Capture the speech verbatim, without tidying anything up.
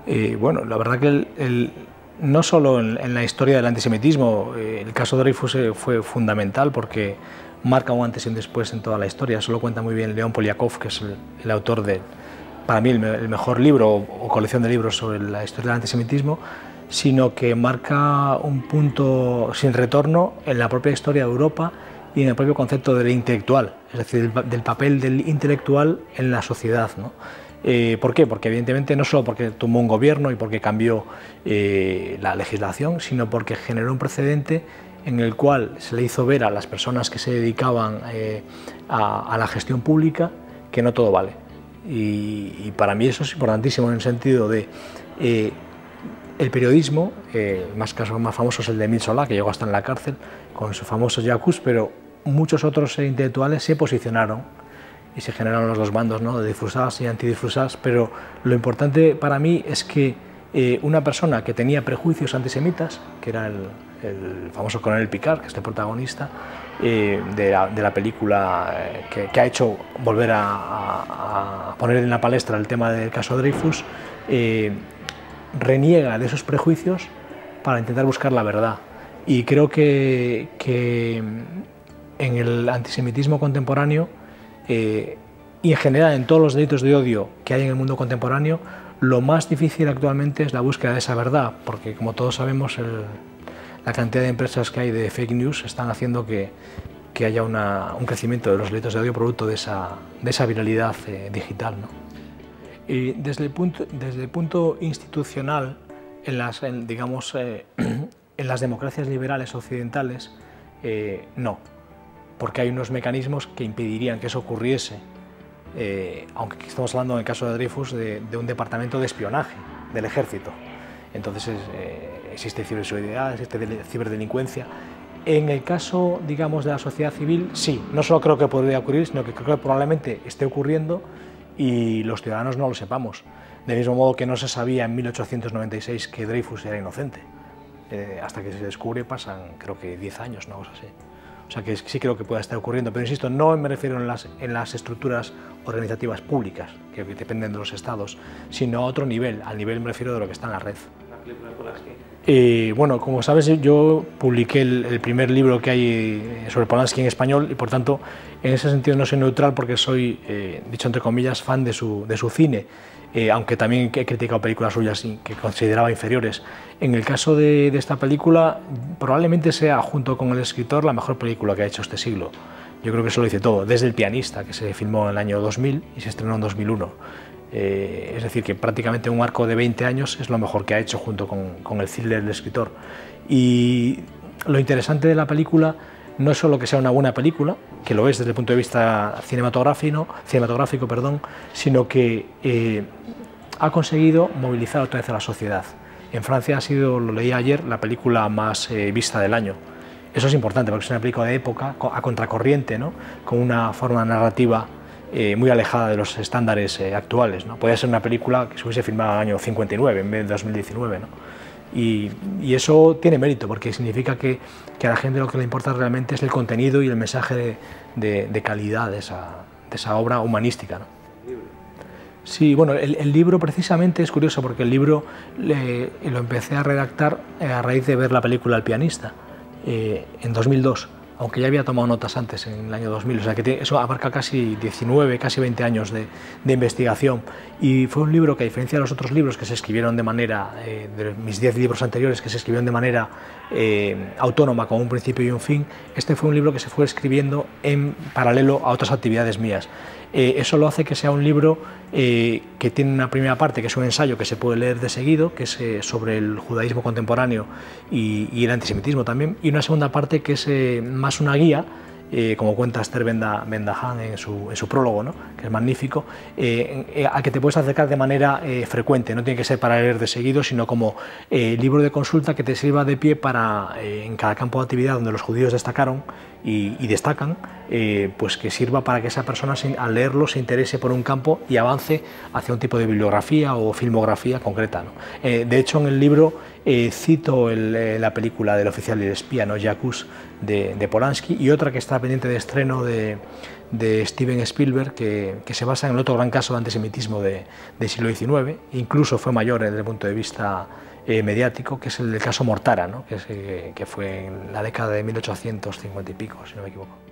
Eh, bueno, la verdad que el, el, no solo en, en la historia del antisemitismo, eh, el caso Dreyfus eh, fue fundamental porque marca un antes y un después en toda la historia. Eso lo cuenta muy bien León Poliakov, que es el, el autor de, para mí, el, el mejor libro o, o colección de libros sobre la historia del antisemitismo, sino que marca un punto sin retorno en la propia historia de Europa y en el propio concepto del intelectual, es decir, del, del papel del intelectual en la sociedad, ¿no? Eh, ¿Por qué? Porque evidentemente no solo porque tomó un gobierno y porque cambió eh, la legislación, sino porque generó un precedente en el cual se le hizo ver a las personas que se dedicaban eh, a, a la gestión pública que no todo vale. Y, y para mí eso es importantísimo en el sentido de eh, el periodismo, eh, el más caso más famoso es el de Émile Zola, que llegó hasta en la cárcel con su famoso J'accuse, pero muchos otros eh, intelectuales se posicionaron y se generaron los dos bandos, ¿no?, de difusas y antidifusas, pero lo importante para mí es que eh, una persona que tenía prejuicios antisemitas, que era el, el famoso coronel Picard, que es el protagonista eh, de, la, de la película eh, que, que ha hecho volver a, a, a poner en la palestra el tema del caso Dreyfus, eh, reniega de esos prejuicios para intentar buscar la verdad. Y creo que, que en el antisemitismo contemporáneo, Eh, y en general en todos los delitos de odio que hay en el mundo contemporáneo, lo más difícil actualmente es la búsqueda de esa verdad, porque como todos sabemos el, la cantidad de empresas que hay de fake news están haciendo que, que haya una, un crecimiento de los delitos de odio producto de esa, de esa viralidad eh, digital, ¿no? Y desde el punto, desde el punto institucional, en las, en, digamos, eh, en las democracias liberales occidentales, eh, no. Porque hay unos mecanismos que impedirían que eso ocurriese, eh, aunque estamos hablando en el caso de Dreyfus de, de un departamento de espionaje del ejército. Entonces eh, existe ciberseguridad, existe ciberdelincuencia. En el caso, digamos, de la sociedad civil, sí, no solo creo que podría ocurrir, sino que creo que probablemente esté ocurriendo y los ciudadanos no lo sepamos. Del mismo modo que no se sabía en mil ochocientos noventa y seis que Dreyfus era inocente. Eh, hasta que se descubre pasan, creo que diez años, una cosa así. O sea que sí creo que pueda estar ocurriendo, pero insisto, no me refiero en las, en las estructuras organizativas públicas, que dependen de los estados, sino a otro nivel, al nivel me refiero de lo que está en la red. ¿La película de Polanski? Eh, bueno, como sabes, yo publiqué el, el primer libro que hay sobre Polanski en español y por tanto en ese sentido no soy neutral porque soy, eh, dicho entre comillas, fan de su, de su cine. Eh, aunque también he criticado películas suyas que consideraba inferiores. En el caso de, de esta película, probablemente sea, junto con el escritor, la mejor película que ha hecho este siglo. Yo creo que eso lo dice todo, desde El pianista, que se filmó en el año dos mil y se estrenó en dos mil uno. Eh, es decir, que prácticamente un arco de veinte años es lo mejor que ha hecho junto con, con el thriller del escritor. Y lo interesante de la película no es solo que sea una buena película, que lo es desde el punto de vista cinematográfico, cinematográfico perdón, sino que eh, ha conseguido movilizar otra vez a la sociedad. En Francia ha sido, lo leí ayer, la película más eh, vista del año. Eso es importante porque es una película de época, a contracorriente, ¿no?, con una forma narrativa eh, muy alejada de los estándares eh, actuales, ¿no? Podría ser una película que se hubiese filmado en el año cincuenta y nueve en vez de dos mil diecinueve, ¿no? Y, y eso tiene mérito porque significa que, que a la gente lo que le importa realmente es el contenido y el mensaje de, de, de calidad de esa, de esa obra humanística, ¿no? Sí, bueno, el, el libro precisamente es curioso porque el libro le, lo empecé a redactar a raíz de ver la película El pianista eh, en dos mil dos, aunque ya había tomado notas antes, en el año dos mil, o sea que tiene, eso abarca casi diecinueve, casi veinte años de, de investigación. Y fue un libro que, a diferencia de los otros libros que se escribieron de manera, eh, de mis diez libros anteriores, que se escribieron de manera eh, autónoma, con un principio y un fin, este fue un libro que se fue escribiendo en paralelo a otras actividades mías. Eh, eso lo hace que sea un libro eh, que tiene una primera parte, que es un ensayo que se puede leer de seguido, que es eh, sobre el judaísmo contemporáneo y, y el antisemitismo también, y una segunda parte que es eh, más una guía, eh, como cuenta Esther Bendahan en su, en su prólogo, ¿no?, que es magnífico, eh, a que te puedes acercar de manera eh, frecuente, no tiene que ser para leer de seguido, sino como eh, libro de consulta que te sirva de pie para, eh, en cada campo de actividad donde los judíos destacaron y, y destacan, eh, pues que sirva para que esa persona se, al leerlo se interese por un campo y avance hacia un tipo de bibliografía o filmografía concreta, ¿no? Eh, de hecho, en el libro eh, cito el, eh, la película del oficial y el espía, ¿no? Jacques, de, de Polanski, y otra que está pendiente de estreno de, de Steven Spielberg, que, que se basa en el otro gran caso de antisemitismo de, del siglo diecinueve, incluso fue mayor desde el punto de vista eh, mediático, que es el del caso Mortara, ¿no? que, es, eh, que fue en la década de mil ochocientos cincuenta y pico, si no me equivoco.